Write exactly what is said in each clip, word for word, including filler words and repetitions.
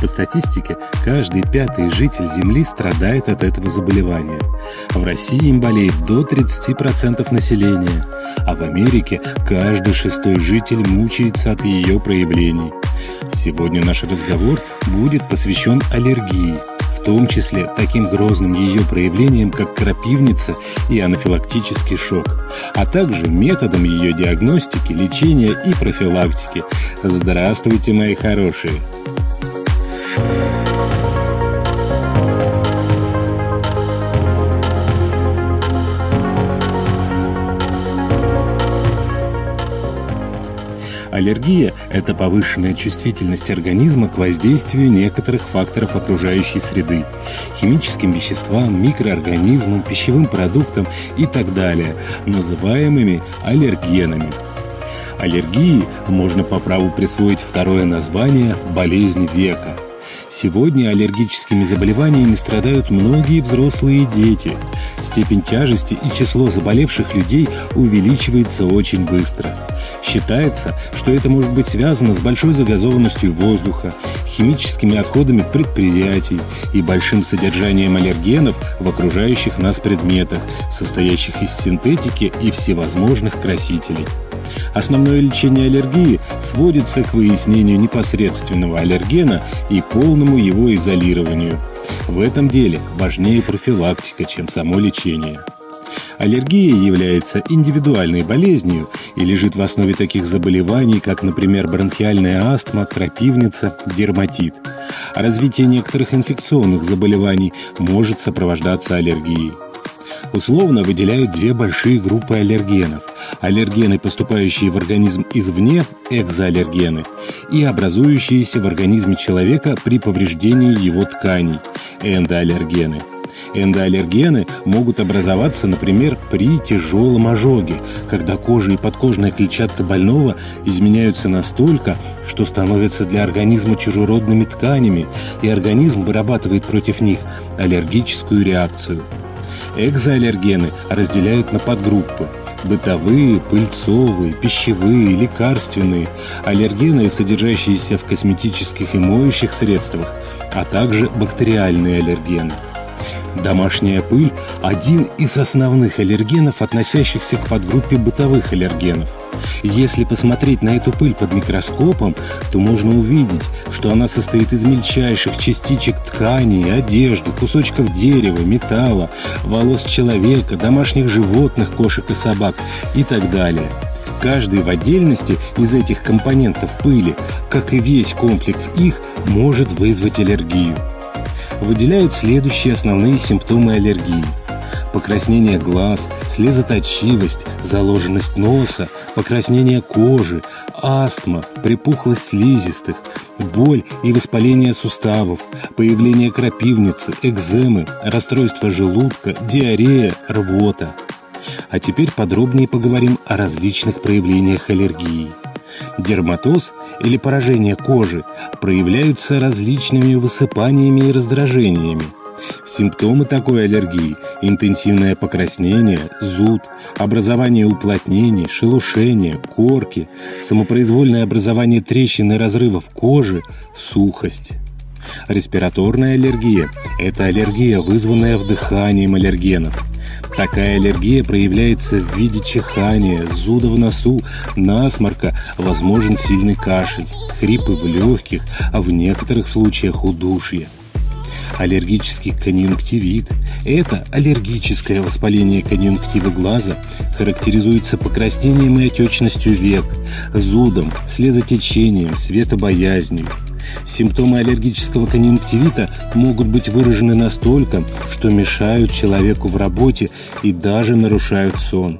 По статистике, каждый пятый житель Земли страдает от этого заболевания. В России им болеет до тридцати процентов населения, а в Америке каждый шестой житель мучается от ее проявлений. Сегодня наш разговор будет посвящен аллергии, в том числе таким грозным ее проявлениям, как крапивница и анафилактический шок, а также методам ее диагностики, лечения и профилактики. Здравствуйте, мои хорошие! Аллергия – это повышенная чувствительность организма к воздействию некоторых факторов окружающей среды – химическим веществам, микроорганизмам, пищевым продуктам и так далее, называемыми аллергенами. Аллергии можно по праву присвоить второе название – болезнь века. Сегодня аллергическими заболеваниями страдают многие взрослые и дети. Степень тяжести и число заболевших людей увеличивается очень быстро. Считается, что это может быть связано с большой загазованностью воздуха, химическими отходами предприятий и большим содержанием аллергенов в окружающих нас предметах, состоящих из синтетики и всевозможных красителей. Основное лечение аллергии сводится к выяснению непосредственного аллергена и полному его изолированию. В этом деле важнее профилактика, чем само лечение. Аллергия является индивидуальной болезнью и лежит в основе таких заболеваний, как, например, бронхиальная астма, крапивница, дерматит. А развитие некоторых инфекционных заболеваний может сопровождаться аллергией. Условно выделяют две большие группы аллергенов – аллергены, поступающие в организм извне, экзоаллергены, и образующиеся в организме человека при повреждении его тканей – эндоаллергены. Эндоаллергены могут образоваться, например, при тяжелом ожоге, когда кожа и подкожная клетчатка больного изменяются настолько, что становятся для организма чужеродными тканями, и организм вырабатывает против них аллергическую реакцию. Экзоаллергены разделяют на подгруппы – бытовые, пыльцовые, пищевые, лекарственные, аллергены, содержащиеся в косметических и моющих средствах, а также бактериальные аллергены. Домашняя пыль – один из основных аллергенов, относящихся к подгруппе бытовых аллергенов. Если посмотреть на эту пыль под микроскопом, то можно увидеть, что она состоит из мельчайших частичек тканей, одежды, кусочков дерева, металла, волос человека, домашних животных, кошек и собак и так далее. Каждый в отдельности из этих компонентов пыли, как и весь комплекс их, может вызвать аллергию. Выделяют следующие основные симптомы аллергии: покраснение глаз, слезоточивость, заложенность носа, покраснение кожи, астма, припухлость слизистых, боль и воспаление суставов, появление крапивницы, экземы, расстройство желудка, диарея, рвота. А теперь подробнее поговорим о различных проявлениях аллергии. Дерматоз или поражение кожи проявляются различными высыпаниями и раздражениями. Симптомы такой аллергии – интенсивное покраснение, зуд, образование уплотнений, шелушения, корки, самопроизвольное образование трещин и разрывов кожи, сухость. Респираторная аллергия – это аллергия, вызванная вдыханием аллергенов. Такая аллергия проявляется в виде чихания, зуда в носу, насморка, возможен сильный кашель, хрипы в легких, а в некоторых случаях удушье. Аллергический конъюнктивит – это аллергическое воспаление конъюнктивы глаза, характеризуется покраснением и отечностью век, зудом, слезотечением, светобоязнью. Симптомы аллергического конъюнктивита могут быть выражены настолько, что мешают человеку в работе и даже нарушают сон.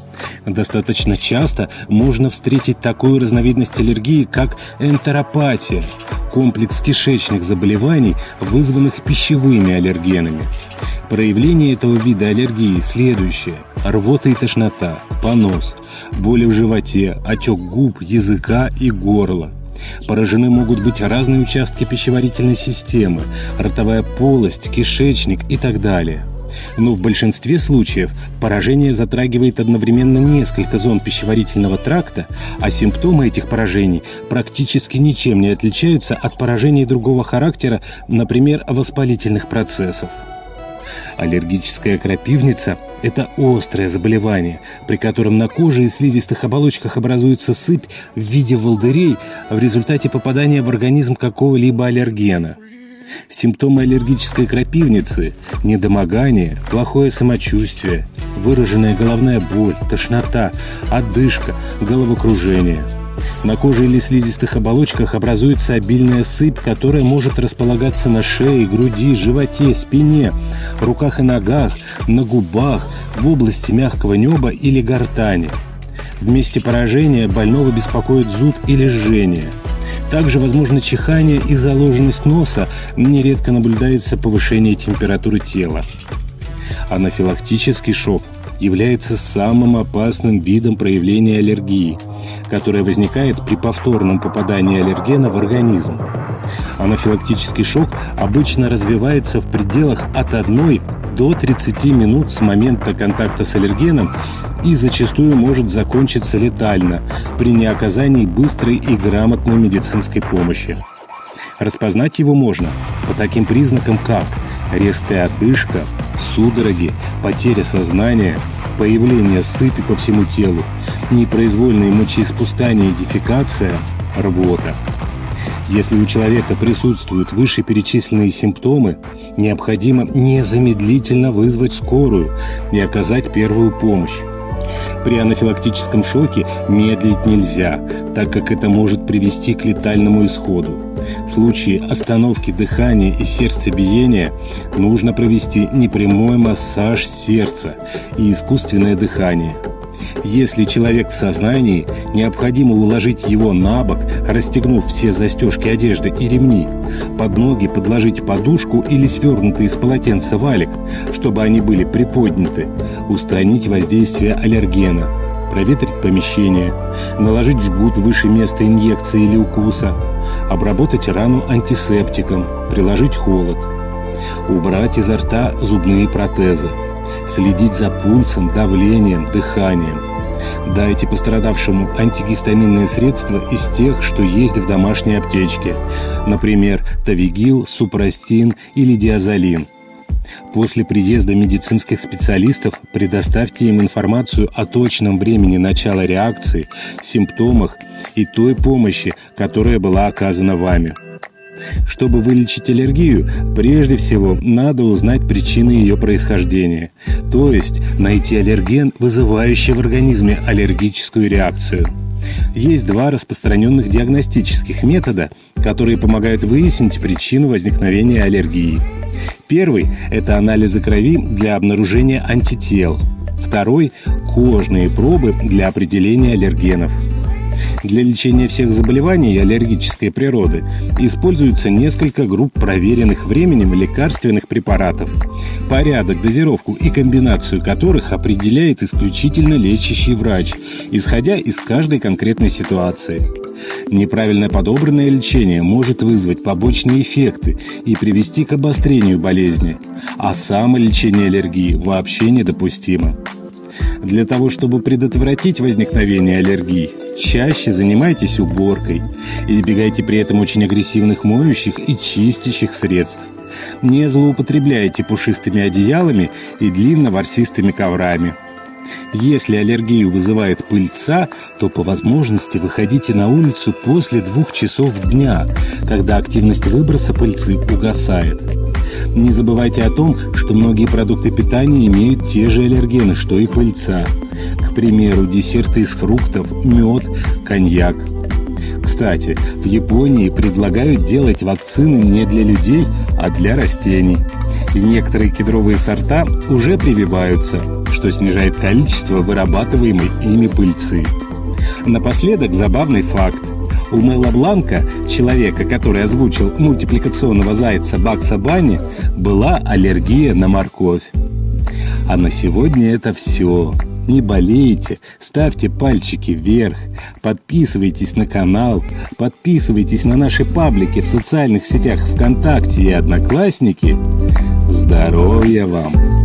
Достаточно часто можно встретить такую разновидность аллергии, как энтеропатия – комплекс кишечных заболеваний, вызванных пищевыми аллергенами. Проявление этого вида аллергии следующее: рвота и тошнота, понос, боли в животе, отек губ, языка и горла. Поражены могут быть разные участки пищеварительной системы, ротовая полость, кишечник и так далее. Но в большинстве случаев поражение затрагивает одновременно несколько зон пищеварительного тракта, а симптомы этих поражений практически ничем не отличаются от поражений другого характера, например, воспалительных процессов. Аллергическая крапивница – это острое заболевание, при котором на коже и слизистых оболочках образуется сыпь в виде волдырей в результате попадания в организм какого-либо аллергена. Симптомы аллергической крапивницы – недомогание, плохое самочувствие, выраженная головная боль, тошнота, одышка, головокружение. На коже или слизистых оболочках образуется обильная сыпь, которая может располагаться на шее, груди, животе, спине, руках и ногах, на губах, в области мягкого неба или гортани. В месте поражения больного беспокоит зуд или жжение. Также возможно чихание и заложенность носа, нередко наблюдается повышение температуры тела. Анафилактический шок является самым опасным видом проявления аллергии, которая возникает при повторном попадании аллергена в организм. Анафилактический шок обычно развивается в пределах от одной до тридцати минут с момента контакта с аллергеном и зачастую может закончиться летально при неоказании быстрой и грамотной медицинской помощи. Распознать его можно по таким признакам, как резкая одышка, судороги, потеря сознания, появление сыпи по всему телу, непроизвольное мочеиспускание и дефекация, рвота. Если у человека присутствуют вышеперечисленные симптомы, необходимо незамедлительно вызвать скорую и оказать первую помощь. При анафилактическом шоке медлить нельзя, так как это может привести к летальному исходу. В случае остановки дыхания и сердцебиения нужно провести непрямой массаж сердца и искусственное дыхание. Если человек в сознании, необходимо уложить его на бок, расстегнув все застежки одежды и ремни, под ноги подложить подушку или свернутый из полотенца валик, чтобы они были приподняты, устранить воздействие аллергена, проветрить помещение, наложить жгут выше места инъекции или укуса, обработать рану антисептиком, приложить холод, убрать изо рта зубные протезы, следить за пульсом, давлением, дыханием. Дайте пострадавшему антигистаминные средства из тех, что есть в домашней аптечке, например, Тавигил, Супрастин или Диазолин. После приезда медицинских специалистов предоставьте им информацию о точном времени начала реакции, симптомах и той помощи, которая была оказана вами. Чтобы вылечить аллергию, прежде всего надо узнать причины ее происхождения, то есть найти аллерген, вызывающий в организме аллергическую реакцию. Есть два распространенных диагностических метода, которые помогают выяснить причину возникновения аллергии. Первый – это анализы крови для обнаружения антител. Второй – кожные пробы для определения аллергенов. Для лечения всех заболеваний аллергической природы используются несколько групп проверенных временем лекарственных препаратов, порядок, дозировку и комбинацию которых определяет исключительно лечащий врач, исходя из каждой конкретной ситуации. Неправильно подобранное лечение может вызвать побочные эффекты и привести к обострению болезни, а самолечение аллергии вообще недопустимо. Для того, чтобы предотвратить возникновение аллергии, чаще занимайтесь уборкой. Избегайте при этом очень агрессивных моющих и чистящих средств. Не злоупотребляйте пушистыми одеялами и длинно-ворсистыми коврами. Если аллергию вызывает пыльца, то по возможности выходите на улицу после двух часов дня, когда активность выброса пыльцы угасает. Не забывайте о том, что многие продукты питания имеют те же аллергены, что и пыльца. К примеру, десерты из фруктов, мед, коньяк. Кстати, в Японии предлагают делать вакцины не для людей, а для растений. И некоторые кедровые сорта уже прививаются, что снижает количество вырабатываемой ими пыльцы. Напоследок забавный факт. У Мэла Бланка, человека, который озвучил мультипликационного зайца Бакса Банни, была аллергия на морковь. А на сегодня это все. Не болейте, ставьте пальчики вверх, подписывайтесь на канал, подписывайтесь на наши паблики в социальных сетях ВКонтакте и Одноклассники. Здоровья вам!